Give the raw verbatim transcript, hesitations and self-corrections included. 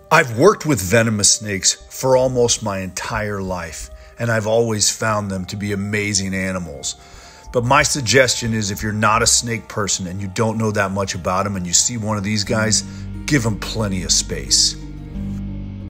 I've worked with venomous snakes for almost my entire life, and I've always found them to be amazing animals. But my suggestion is, if you're not a snake person and you don't know that much about them and you see one of these guys, give them plenty of space.